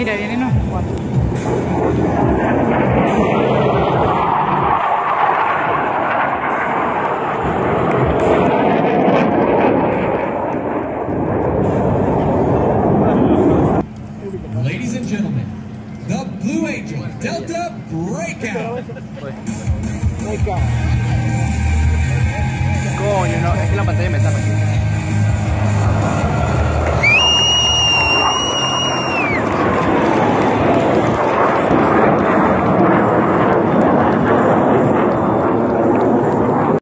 Mira, vienen unos cuatro. Ladies and gentlemen, the Blue Angel Delta Breakout. Coño, no, es que la pantalla me tapa.